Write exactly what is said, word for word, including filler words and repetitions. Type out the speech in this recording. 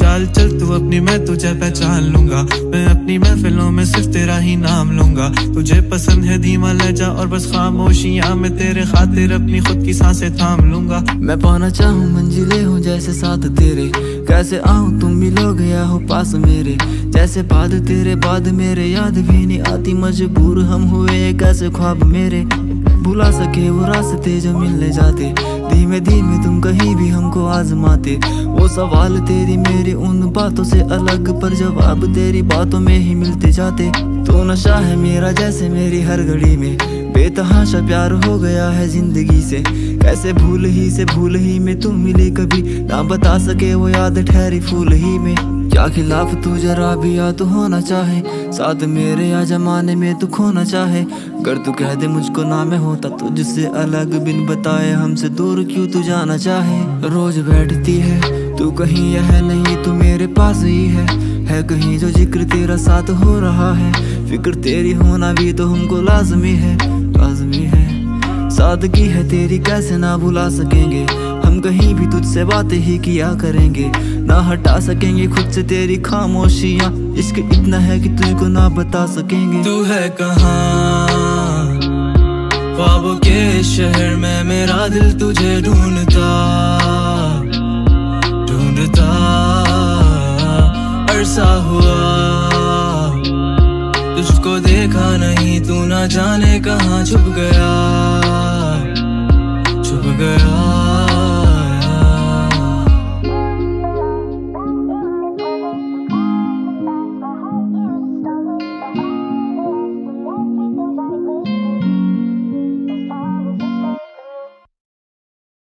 चाल चल तू अपनी, मैं तुझे पहचान लूंगा। मैं अपनी महफिलों में सिर्फ तेरा ही नाम लूंगा। तुझे पसंद है धीमा लहजा और बस खामोशियां, मैं तेरे खातिर अपनी खुद की सांसें थाम लूंगा। मैं पाना चाहूँ मंजिले हूँ जैसे साथ तेरे, कैसे आऊँ तुम मिलो गया हो पास मेरे। जैसे बाद तेरे बाद मेरे याद भी नहीं आती, मजबूर हम हुए कैसे ख्वाब मेरे। भुला सके वो रास्ते जो मिलने जाते, धीमे धीमे तुम कहीं भी हमको आजमाते। वो सवाल तेरी मेरी उन बातों से अलग, पर जवाब तेरी बातों में ही मिलते जाते। तू नशा है मेरा जैसे मेरी हर घड़ी में, बेतहाशा प्यार हो गया है जिंदगी से। कैसे भूल ही से भूल ही में तुम मिली, कभी ना बता सके वो याद ठहरी फूल ही में। क्या खिलाफ तू जरा भी या तो होना चाहे, साथ मेरे या जमाने में तू खोना चाहे। अगर तू कह दे मुझको ना मैं होता तुझसे अलग, बिन बताए हमसे दूर क्यों तू जाना चाहे। रोज बैठती है तू कहीं यह नहीं, तू मेरे पास ही है है कहीं जो जिक्र तेरा साथ हो रहा है। फिक्र तेरी होना भी तो हमको लाजमी है, लाजमी है। सादगी है तेरी कैसे ना भुला सकेंगे, हम कहीं भी तुझसे बातें ही किया करेंगे। ना हटा सकेंगे खुद से तेरी खामोशियाँ, इश्क इतना है कि तुझको ना बता सकेंगे। तू है कहाँ ख्वाबों के शहर में, मेरा दिल तुझे ढूंढता।